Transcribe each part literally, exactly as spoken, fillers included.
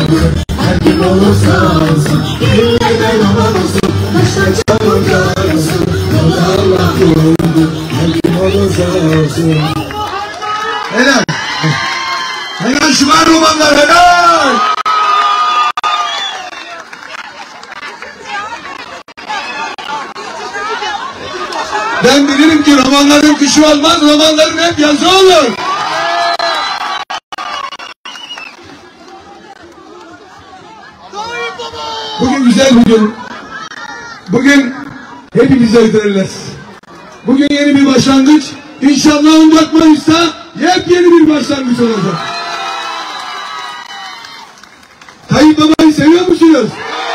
Her kim olursa olsun, ille de baba olsun, taşla çamur yağsın, yolda Allah yolundu. Her kim olursa olsun. Helal. Helal şıman romanlar, helal. Ben bilirim ki romanların kışı olmaz, romanların hep yazı olur. Bugün güzel bir gün. Bugün hepimize öderiz. Bugün yeni bir başlangıç. İnşallah on dört Mayıs'ta yepyeni bir başlangıç olacak. Tayyip Baba'yı seviyor musunuz?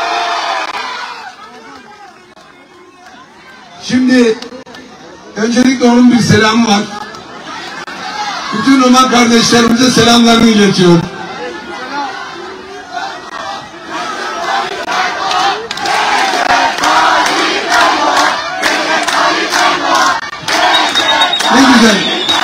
Şimdi öncelikle onun bir selamı var. Bütün Roman kardeşlerimize selamlarını iletiyor. Ne güzel.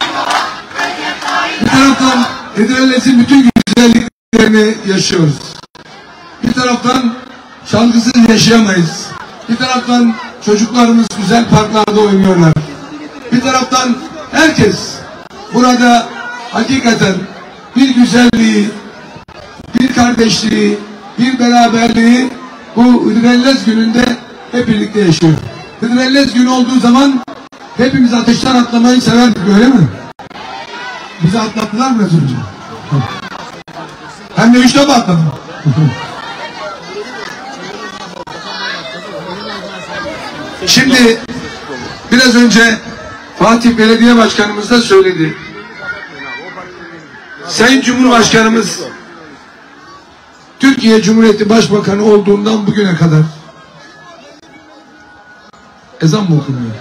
Bir taraftan Hıdrellez'in bütün güzelliklerini yaşıyoruz. Bir taraftan şarkısız yaşayamayız. Bir taraftan çocuklarımız güzel parklarda oynuyorlar. Bir taraftan herkes burada hakikaten bir güzelliği, bir kardeşliği, bir beraberliği bu Hıdrellez gününde hep birlikte yaşıyor. Hıdrellez günü olduğu zaman hepimiz ateşten atlamayı severdik, öyle mi? Bizi atlattılar mı az önce? Hem de üçte mi atladım? Şimdi biraz önce Fatih Belediye Başkanımız da söyledi. Sayın Cumhurbaşkanımız Türkiye Cumhuriyeti Başbakanı olduğundan bugüne kadar ezan mı okunuyor?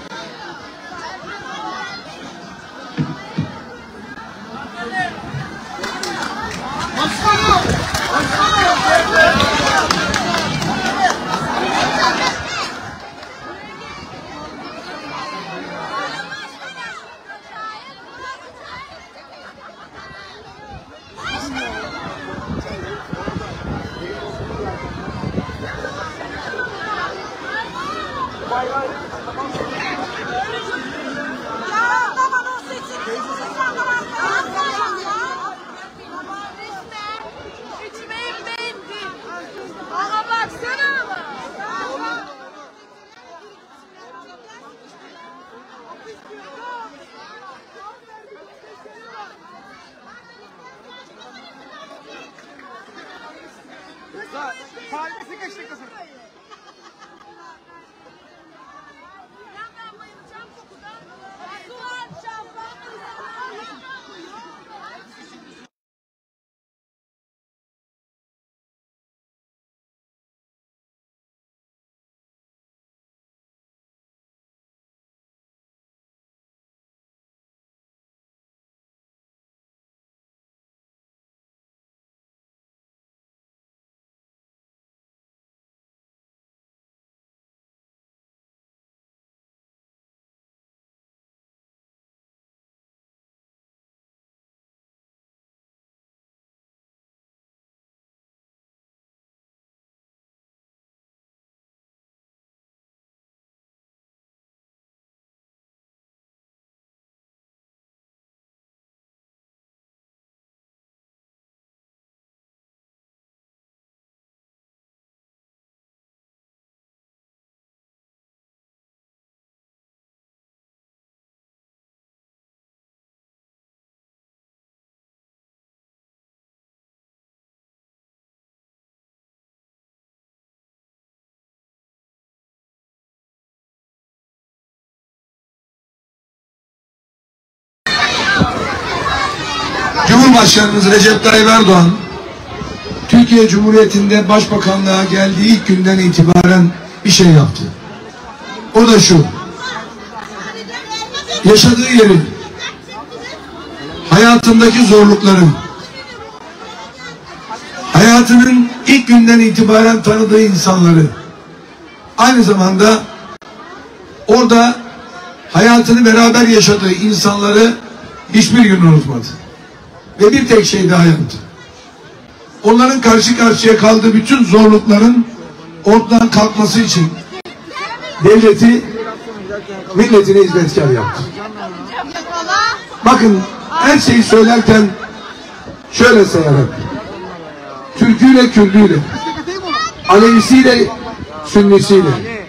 Kalbisi kaç dakikası? Cumhurbaşkanımız Recep Tayyip Erdoğan Türkiye Cumhuriyeti'nde başbakanlığa geldiği ilk günden itibaren bir şey yaptı. O da şu: yaşadığı yerin, hayatındaki zorlukların, hayatının ilk günden itibaren tanıdığı insanları, aynı zamanda orada hayatını beraber yaşadığı insanları hiçbir gün unutmadı. Ve bir tek şey daha yaptı. onların karşı karşıya kaldığı bütün zorlukların ortadan kalkması için devleti milletine hizmetkar yaptı. Bakın her şeyi söylerken şöyle sayarım. Türküyle, Kürdüyle, Alevisiyle, Sünnisiyle,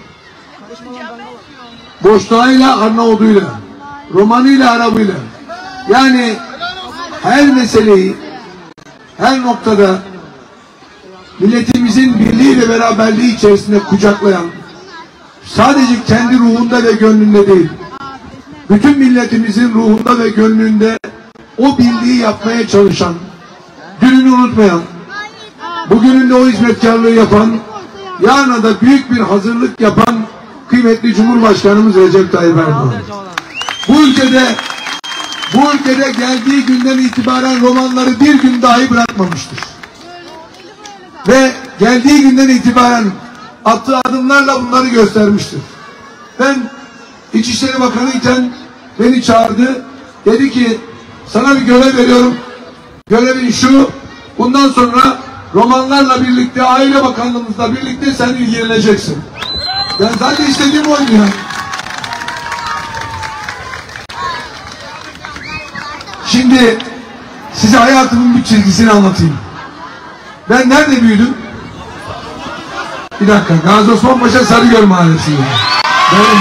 Boşnağıyla, Arnavuduyla, Romanıyla, Arabıyla, yani her meseleyi her noktada milletimizin birliği ve beraberliği içerisinde kucaklayan, sadece kendi ruhunda ve gönlünde değil, bütün milletimizin ruhunda ve gönlünde o birliği yapmaya çalışan, dününü unutmayan, bugününde o hizmetkarlığı yapan, yarına da büyük bir hazırlık yapan kıymetli Cumhurbaşkanımız Recep Tayyip Erdoğan. Bu ülkede bu ülkede geldiği günden itibaren romanları bir gün dahi bırakmamıştır. Ve geldiği günden itibaren attığı adımlarla bunları göstermiştir. Ben İçişleri Bakanı iken beni çağırdı. Dedi ki sana bir görev veriyorum. Görevin şu, bundan sonra romanlarla birlikte, Aile Bakanlığımızla birlikte sen ilgileneceksin. Ben zaten istediğim oydu ya. Şimdi size hayatımın bir çizgisini anlatayım. Ben nerede büyüdüm? Bir dakika, Gazi Osman Paşa Sarıgöl Mahallesi'nde. Benim.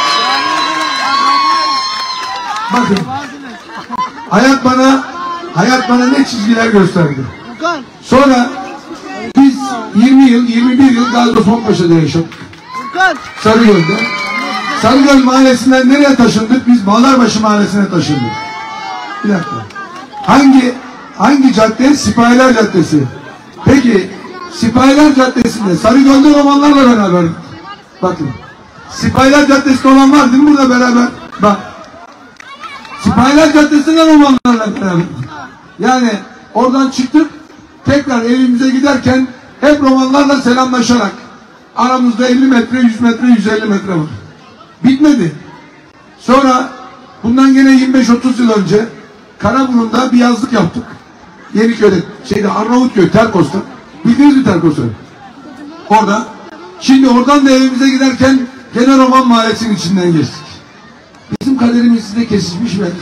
Bakın, hayat bana, hayat bana ne çizgiler gösterdi. Sonra biz yirmi yıl, yirmi bir yıl Gazi Osman Paşa'da yaşadık. Sarıgöl'de. Sarıgöl Mahallesi'nden nereye taşındık? Biz Bağlarbaşı Mahallesi'ne taşındık. Bir dakika. Hangi hangi cadde? Sipahiler Caddesi. Peki Sipahiler Caddesi'nde Sarıgöl'de romanlarla beraber. Bakın. Sipahiler Caddesi'nde olan var değil mi burada beraber? Bak. Sipahiler Caddesi'nde romanlarla beraber. Yani oradan çıktık, tekrar evimize giderken hep romanlarla selamlaşarak. Aramızda elli metre, yüz metre, yüz elli metre var. Bitmedi. Sonra bundan gene yirmi beş otuz yıl önce Karaburun'da bir yazlık yaptık. Yeniköy'de, şeyde Arnavutköy, Terkos'ta. Bildiniz mi Terkos'u? Orada. Şimdi oradan da evimize giderken gene Roman Mahallesi'nin içinden geçtik. Bizim kaderimiz size kesişmiş mi?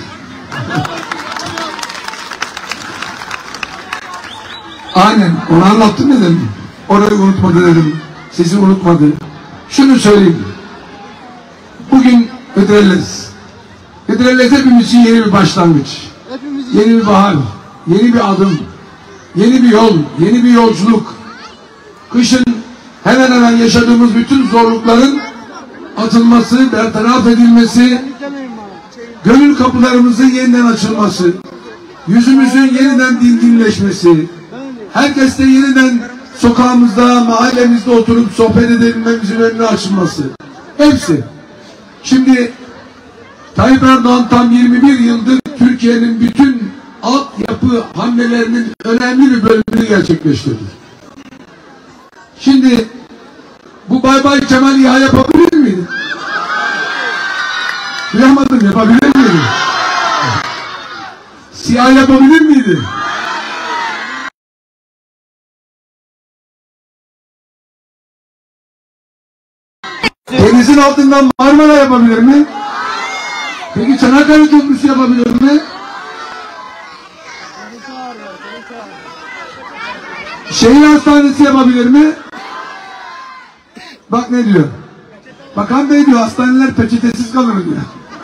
Aynen. Onu anlattım dedim. Orayı unutmadı dedim. Sizi unutmadı. Şunu söyleyeyim. Bugün Hıdrellez. Hıdrellez hepimiz için yeni bir başlangıç. Yeni bir bahar. Yeni bir adım. Yeni bir yol. Yeni bir yolculuk. Kışın hemen hemen yaşadığımız bütün zorlukların atılması, bertaraf edilmesi, gönül kapılarımızın yeniden açılması, yüzümüzün yeniden dinginleşmesi, herkesle yeniden sokağımızda, mahallemizde oturup sohbet edebilmemizin önüne açılması. Hepsi. Şimdi Tayyip Erdoğan tam yirmi bir yıldır Türkiye'nin bütün altyapı hamlelerinin önemli bir bölümünü gerçekleştirdi. Şimdi bu Bay Bay Kemal İHA yapabilir miydi? Bilamadım, yapabilir miydi? SİHA yapabilir miydi? Denizin altından Marmara yapabilir mi? Peki Çanakkale Köprüsü yapabilir mi? Şehir hastanesi yapabilir mi? Bak ne diyor? Bakan Bey diyor, hastaneler peçetesiz kalır diyor.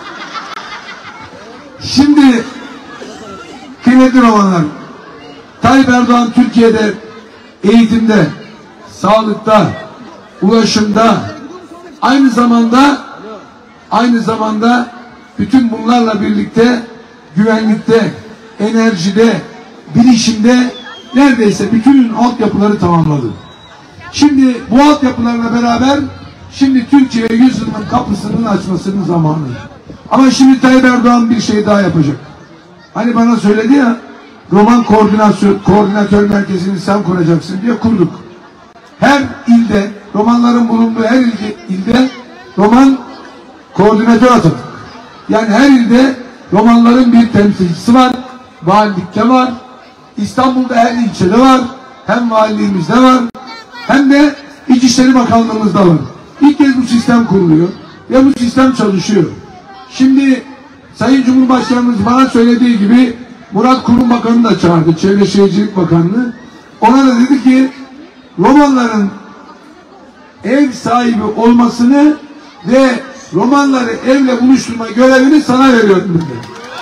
Şimdi kıymetli romanlar, Tayyip Erdoğan Türkiye'de eğitimde, sağlıkta, ulaşımda, aynı zamanda aynı zamanda bütün bunlarla birlikte güvenlikte, enerjide, bilişimde neredeyse bütün altyapıları tamamladı. Şimdi bu altyapılarla beraber şimdi Türkiye yüzyılın kapısının açmasının zamanı. Ama şimdi Tayyip Erdoğan bir şey daha yapacak. Hani bana söyledi ya, roman koordinasyon koordinatör merkezini sen kuracaksın diye kurduk. Her ilde, romanların bulunduğu her ilde, ilde roman koordinatör atadık. Yani her ilde romanların bir temsilcisi var. Valilikte var. İstanbul'da her ilçede var. hem valiliğimizde var, hem de İçişleri Bakanlığımızda var. İlk kez bu sistem kuruluyor ve bu sistem çalışıyor. Şimdi Sayın Cumhurbaşkanımız bana söylediği gibi Murat Kurum Bakanı da çağırdı, Çevre Şehircilik Bakanlığı. Ona da dedi ki Romanların ev sahibi olmasını ve Romanları evle buluşturma görevini sana veriyorum dedi.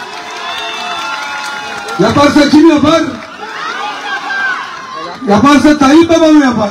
Yaparsa kim yapar? Yaparsa Tayyip Baba mı yapar?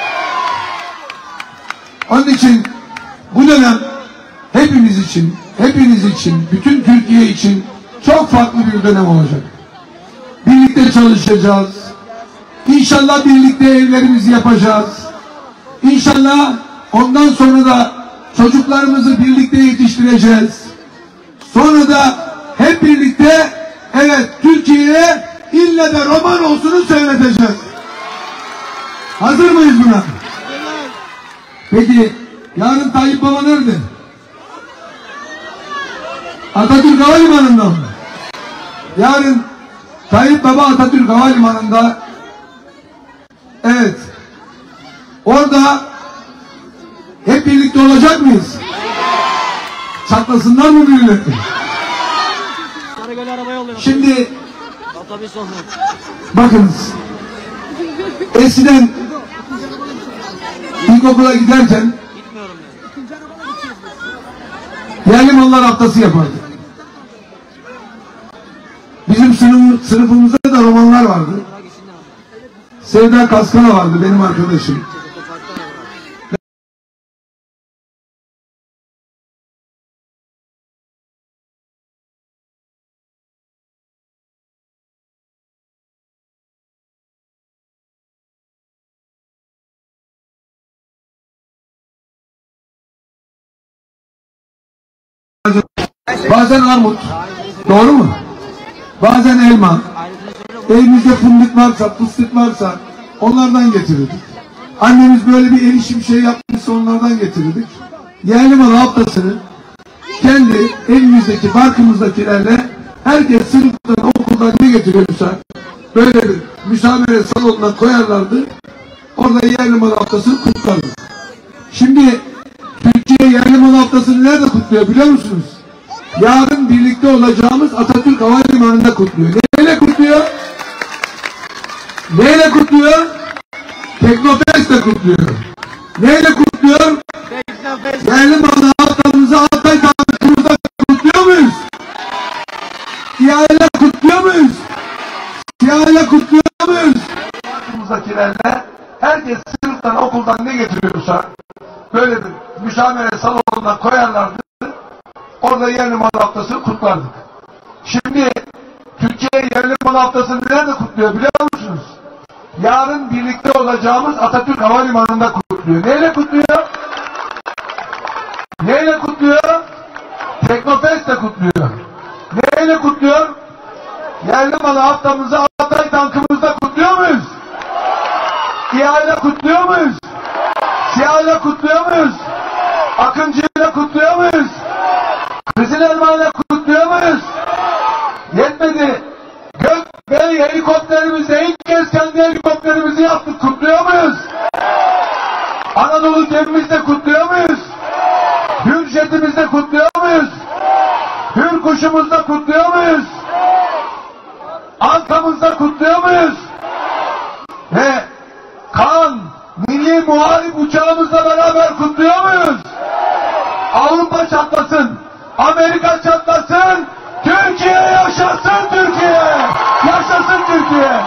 Onun için bu dönem hepimiz için, hepiniz için, bütün Türkiye için çok farklı bir dönem olacak. Birlikte çalışacağız. İnşallah birlikte evlerimizi yapacağız. İnşallah ondan sonra da çocuklarımızı birlikte yetiştireceğiz. Sonra da hep birlikte evet Türkiye'ye ille de Roman olsunu söyleteceğiz. Hazır mıyız buna? Peki yarın Tayyip Baba nerede? Atatürk Havalimanı'nda mı? Yarın Tayyip Baba Atatürk Havalimanı'nda, evet, orada hep birlikte olacak mıyız? Çatlasınlar mı birileri? Şimdi bakınız, eskiden ilkokula giderken yerli mallar haftası yapardık. Bizim sınıf, sınıfımızda da romanlar vardı. Sevda Kaskana vardı benim arkadaşım. Bazen armut, doğru mu? Bazen elma, elimizde fındık varsa, fıstık varsa onlardan getirirdik. Annemiz böyle bir erişim şey yapmışsa onlardan getirirdik. Yerli malı haftasını kendi evimizdeki, barkımızdakilerle herkes sınıftan, okuldan ne getiriyorsa böyle bir müsamere salonuna koyarlardı. Orada yerli malı haftasını kutlardı. Şimdi Türkiye yerli malı haftasını nerede kutluyor biliyor musunuz? Yarın birlikte olacağımız Atatürk Havalimanı'nda kutluyor. Neyle kutluyor? Neyle kutluyor? Teknofest'le kutluyor. Neyle kutluyor? Yerli malı haftamızı Altay tankımızda kutluyor muyuz? Siyahıyla kutluyor muyuz? Siyahıyla kutluyor muyuz? Tankımızdakilerle herkes sınıftan, okuldan ne getiriyorsa böyle bir müşamere salonuna koyarlardı. Orada yerli mal haftasını kutlardık. Şimdi Türkiye yerli mal haftasını nerede kutluyor biliyor musunuz? Yarın birlikte olacağımız Atatürk Havalimanı'nda kutluyor. Neyle kutluyor? Neyle kutluyor? Teknofest'le kutluyor. Neyle kutluyor? Yerli mal haftamızı Altay tankımızda kutluyor muyuz? İHA'yla kutluyor muyuz? SİHA'yla kutluyor muyuz? Akıncı'yla kutluyor muyuz? Kızıl Elma'yla kutluyor muyuz? Yetmedi. Gök Bey helikopterimizde ilk kez kendi helikopterimizi yaptık. Kutluyor muyuz? Anadolu gemimizde kutluyor muyuz? Hür jetimizde kutluyor muyuz? Hür kuşumuzda kutluyor muyuz? Ankamızda kutluyor muyuz? Ve Kaan milli muharip uçağımızla beraber kutluyor muyuz? Avrupa çatlasın, Amerika çatlasın, Türkiye yaşasın Türkiye! Yaşasın Türkiye!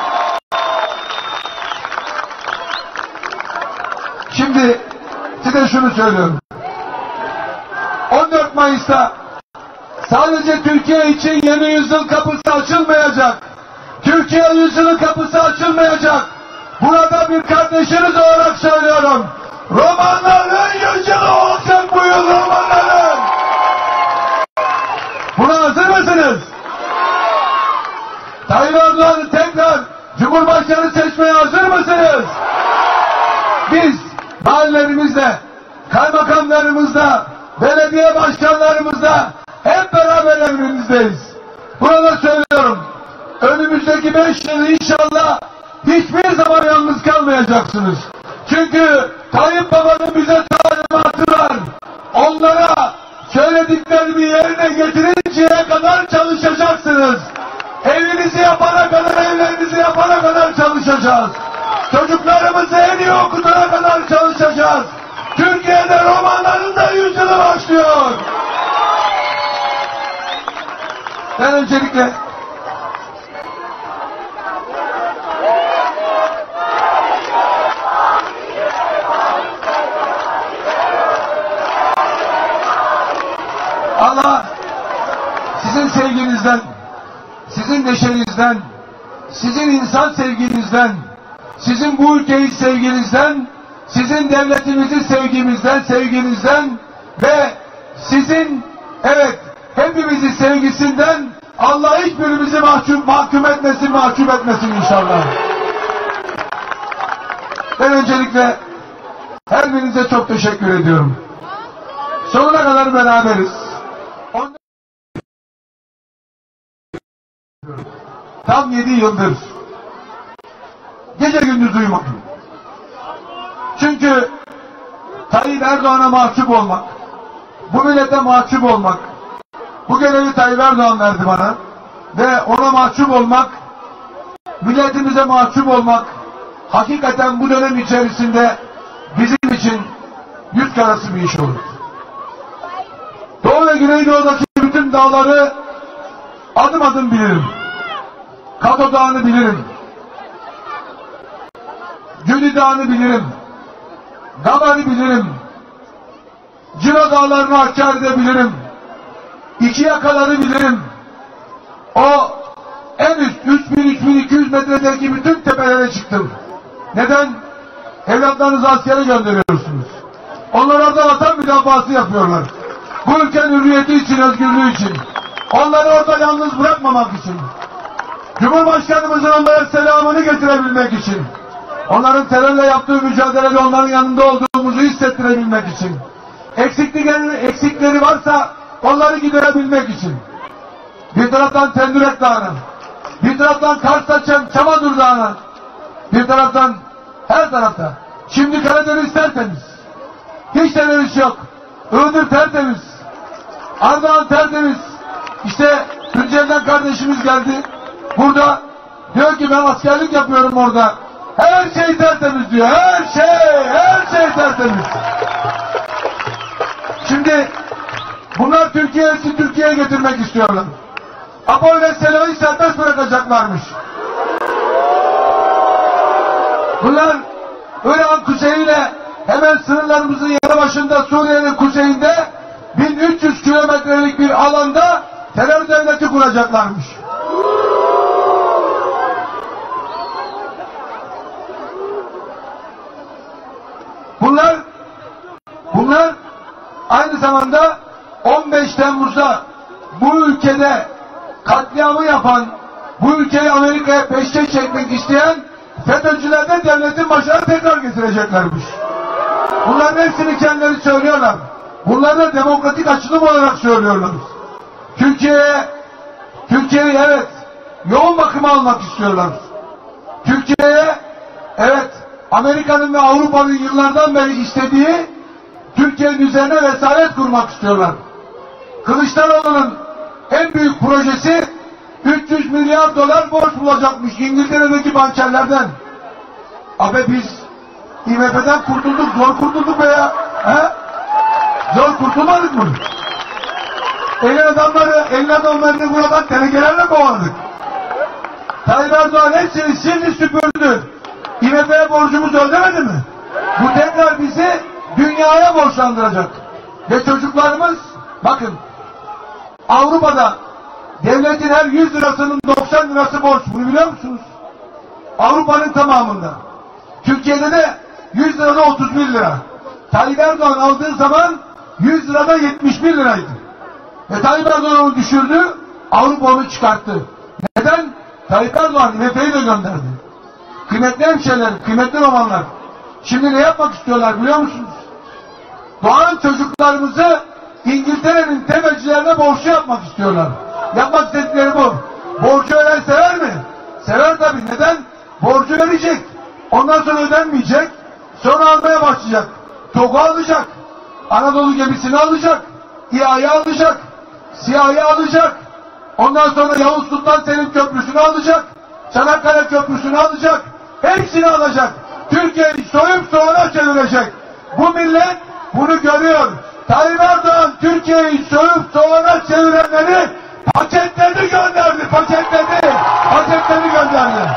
Şimdi size şunu söylüyorum. on dört Mayıs'ta sadece Türkiye için yeni yüzyıl kapısı açılmayacak. Türkiye yüzyılın kapısı açılmayacak. Burada bir kardeşiniz olarak söylüyorum. Romanların yüzyılı olacak bu yıl Romanların. Buna hazır mısınız? Tayyip Erdoğan'ı tekrar Cumhurbaşkanı seçmeye hazır mısınız? Biz mahallelerimizde, kaymakamlarımızda, belediye başkanlarımızda hep beraber emrinizdeyiz. Burada söylüyorum. Önümüzdeki beş yıl inşallah hiçbir zaman yalnız kalmayacaksınız. Çünkü Tayyip Baba'nın bize talimatı var. Onlara söylediklerimi yerine getirinceye kadar çalışacaksınız. Evinizi yapana kadar, evlerinizi yapana kadar çalışacağız. Çocuklarımızı en iyi okutana kadar çalışacağız. Türkiye'de romanların da yüzyılı başlıyor. Ben öncelikle Allah sizin sevginizden, sizin neşenizden, sizin insan sevginizden, sizin bu ülkeyi sevginizden, sizin devletimizi sevgimizden, sevginizden ve sizin, evet, hepimizi sevgisinden Allah hiçbirimizi mahkum, mahkum etmesin, mahcup etmesin inşallah. Ben öncelikle her birinize çok teşekkür ediyorum. Sonuna kadar beraberiz. Tam yedi yıldır gece gündüz uyumadım. Çünkü Tayyip Erdoğan'a mahcup olmak, bu millete mahcup olmak, bu görevi Tayyip Erdoğan verdi bana ve ona mahcup olmak, milletimize mahcup olmak, hakikaten bu dönem içerisinde bizim için yüz karası bir iş olur. Doğu ve Güneydoğu'daki bütün dağları adım adım bilirim. Kato Dağı'nı bilirim. Gülü Dağı'nı bilirim. Gabar'ı bilirim. Cino Dağları'nı Hakkari'de bilirim. İki Yakaları bilirim. O en üst üç bin üç bin iki yüz metredeki bütün tepelere çıktım. Neden? Evlatlarınızı askere gönderiyorsunuz. Onlar orada vatan müdafası yapıyorlar. Bu ülkenin hürriyeti için, özgürlüğü için. Onları orada yalnız bırakmamak için. Cumhurbaşkanımızın onlara selamını getirebilmek için. Onların terörle yaptığı mücadelede onların yanında olduğumuzu hissettirebilmek için. Eksiklikleri, eksikleri varsa onları giderebilmek için. Bir taraftan Tendürek Dağı'na, bir taraftan Kars'ta Çamadur Dağı'na, bir taraftan her tarafta. Şimdi Karadeniz tertemiz. Hiç terörist yok. Iğdır tertemiz. Ardahan tertemiz. İşte Tunceli'den kardeşimiz geldi. Burada diyor ki ben askerlik yapıyorum orada. Her şey tertemiz diyor. Her şey, her şey tertemiz. Şimdi bunlar Türkiye'yi Türkiye'ye getirmek istiyorlar. Apo ile Sela'yı serbest bırakacaklarmış. Bunlar Irak'ın kuzeyiyle hemen sınırlarımızın yanı başında Suriye'nin kuzeyinde bin üç yüz kilometrelik bir alanda terör devleti kuracaklarmış. Bunlar bunlar aynı zamanda on beş Temmuz'da bu ülkede katliamı yapan, bu ülkeyi Amerika'ya peşkeş çekmek isteyen FETÖ'cüler de devletin başına tekrar getireceklermiş. Bunların hepsini kendileri söylüyorlar. Bunları da demokratik açılım olarak söylüyorlar. Türkiye'ye, Türkiye'yi evet yoğun bakıma almak istiyorlar. Türkiye'ye evet Amerika'nın ve Avrupa'nın yıllardan beri istediği Türkiye'nin üzerine vesayet kurmak istiyorlar. Kılıçdaroğlu'nun en büyük projesi üç yüz milyar dolar borç bulacakmış İngiltere'deki bankerlerden. Abi biz I M F'den kurtulduk, zor kurtulduk be ya. He? Zor kurtulmadık mı? Elin adamları, elin adamlarını buradan tenekelerle kovaladık. Tayyip Erdoğan hepsini sildi süpürdü. I M F'ye borcumuzu ödemedi mi? Bu tekrar bizi dünyaya borçlandıracak. Ve çocuklarımız, bakın, Avrupa'da devletin her yüz lirasının doksan lirası borç. Bunu biliyor musunuz? Avrupa'nın tamamında. Türkiye'de de yüz lirada otuz bir lira. Tayyip Erdoğan aldığı zaman yüz lirada yetmiş bir liraydı. Ve Tayyip Erdoğan onu düşürdü, Avrupa onu çıkarttı. Neden? Tayyip Erdoğan I M F'yi de gönderdi. Kıymetli hemşehriler, kıymetli romanlar. Şimdi ne yapmak istiyorlar biliyor musunuz? Doğan çocuklarımızı İngiltere'nin temelcilerine borçlu yapmak istiyorlar. Yapmak istedikleri bu. Borcu ölen sever mi? Sever tabii. Neden? Borcu verecek. Ondan sonra ödenmeyecek. Sonra almaya başlayacak. TOG'u alacak. Anadolu gemisini alacak. İHA'yı alacak. SİHA'yı alacak. Ondan sonra Yavuz Sultan Selim Köprüsü'nü alacak. Çanakkale Köprüsü'nü alacak. Hepsini alacak. Türkiye'yi soyup soğana çevirecek. Bu millet bunu görüyor. Tayyip Erdoğan Türkiye'yi soyup soğana çevirenleri paketledi gönderdi. Paketledi. Paketledi gönderdi.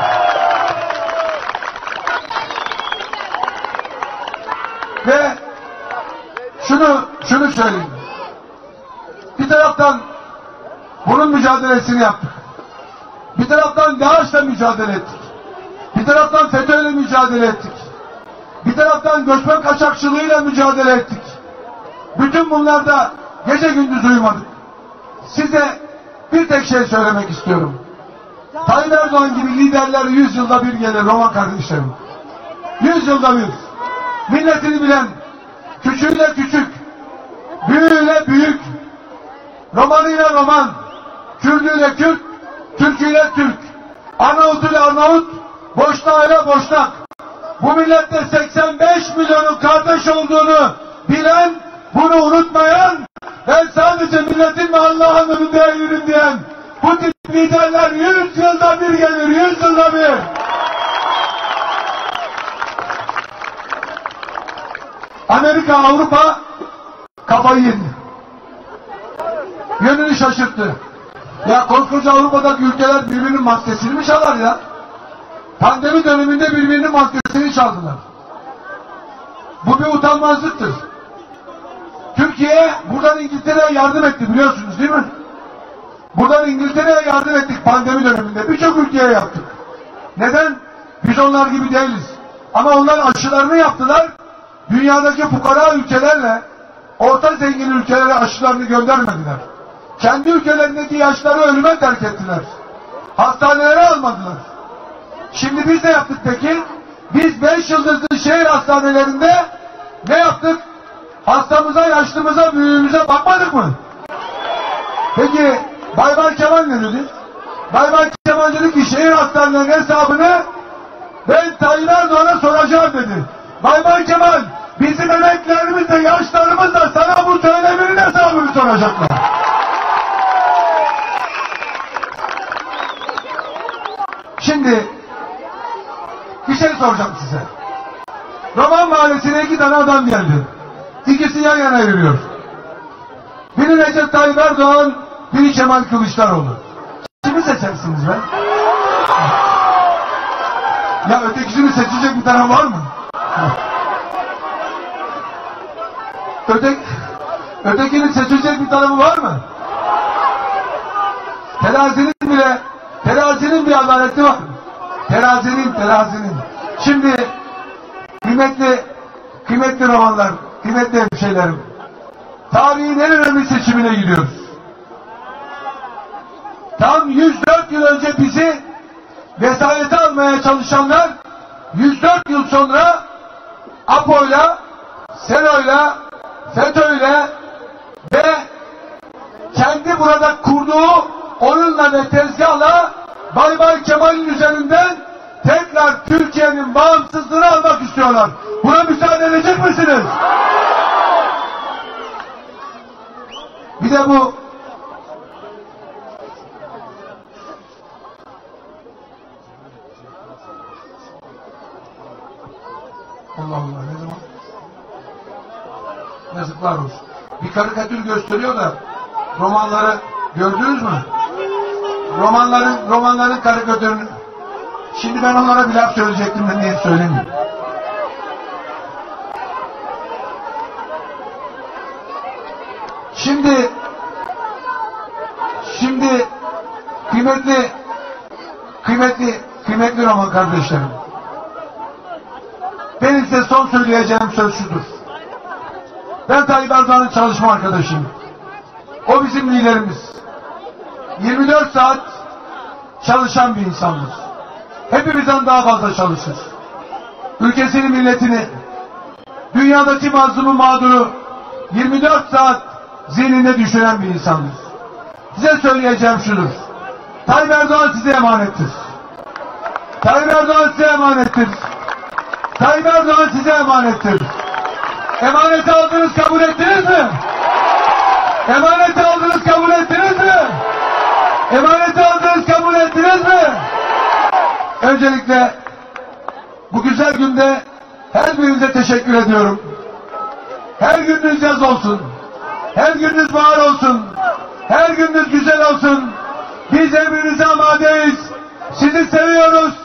Ve şunu şunu söyleyeyim. Bir taraftan bunun mücadelesini yaptık. Bir taraftan DAEŞ'le mücadele ettik. Bir taraftan FETÖ'yle mücadele ettik. Bir taraftan göçmen kaçakçılığıyla mücadele ettik. Bütün bunlarda gece gündüz uyumadık. Size bir tek şey söylemek istiyorum. Tayyip Erdoğan gibi liderler yüz yılda bir gelir Roman kardeşlerim. Yüz yılda bir. Milletini bilen, küçüğüyle küçük, büyüğüyle büyük, Romanıyla Roman, Kürdüyle Kürt, Türküyle Türk, Arnavutuyla Arnavut, Boşnağıyla Boşnak. Bu millette seksen beş milyonun kardeş olduğunu bilen, bunu unutmayan, ben sadece milletin ve Allah'ın önünde eğilirim diyen bu tip liderler yüz yılda bir gelir, yüz yılda bir. Amerika, Avrupa kafayı yedi. Yönünü şaşırttı. Ya koskoca Avrupa'daki ülkeler birbirinin maskesini mi çalar ya? Pandemi döneminde birbirinin maskesini çaldılar. Bu bir utanmazlıktır. Türkiye buradan İngiltere'ye yardım etti biliyorsunuz değil mi? Buradan İngiltere'ye yardım ettik pandemi döneminde. Birçok ülkeye yaptık. Neden? Biz onlar gibi değiliz. Ama onlar aşılarını yaptılar. Dünyadaki fukara ülkelerle orta zengin ülkelere aşılarını göndermediler. Kendi ülkelerindeki yaşları ölüme terk ettiler. Hastanelere almadılar. Şimdi biz ne yaptık peki? Biz beş yıldızlı şehir hastanelerinde ne yaptık? Hastamıza, yaşlımıza, büyüğümüze bakmadık mı? Peki Baybay Kemal ne dedi? Baybay Kemal dedi ki şehir hastanelerinin hesabını ben Tayyip Erdoğan'a soracağım dedi. Baybay Kemal bizim emeklerimiz de yaşlarımız da sana bu söyleminin hesabını soracaklar. Şimdi bir şey soracağım size. Roman Mahallesi'ne iki tane adam geldi. İkisi yan yana yürüyor. Biri Recep Tayyip Erdoğan, biri Kemal Kılıçdaroğlu. Kimi seçersiniz be? Ya ötekisini seçecek bir taraf var mı? Ötek, ötekini seçecek bir tarafı var mı? Terazinin bile, terazinin bir adaleti var. Terazinin, terazinin. Şimdi kıymetli, kıymetli romanlar, kıymetli hemşehrilerim, tarihin en önemli seçimine gidiyoruz. Tam yüz dört yıl önce bizi vesayete almaya çalışanlar yüz dört yıl sonra APO'yla, SELO'yla, FETÖ'yle ve kendi burada kurduğu onunla ve tezgahla Baybay Kemal'in üzerinden tekrar Türkiye'nin bağımsızlığını almak istiyorlar. Buna müsaade edecek misiniz? Bir de bu Allah Allah ne zaman? Yazıklar olsun. Bir karikatür gösteriyor da romanları gördünüz mü? Romanların romanların karikatürünü. Şimdi ben onlara bir laf söyleyecektim de niye söylemiyorum. Şimdi şimdi kıymetli kıymetli kıymetli roman kardeşlerim. Benim size son söyleyeceğim söz şudur. Ben Tayyip Erdoğan'ın çalışma arkadaşıyım. O bizim liderimiz. yirmi dört saat çalışan bir insandır. Hepimizden daha fazla çalışır. Ülkesini, milletini, dünyadaki mazlumu, mağduru yirmi dört saat zihninde düşünen bir insandır. Size söyleyeceğim şudur. Tayyip Erdoğan size emanettir. Tayyip Erdoğan size emanettir. Tayyip Erdoğan size emanettir. Emaneti aldınız, kabul ettiniz mi? Emaneti aldınız, kabul ettiniz mi? Emaneti aldınız, kabul ettiniz mi? Öncelikle bu güzel günde her birinize teşekkür ediyorum. Her gününüz yaz olsun. Her gününüz bahar olsun. Her gününüz güzel olsun. Biz emrinize amadeyiz. Sizi seviyoruz.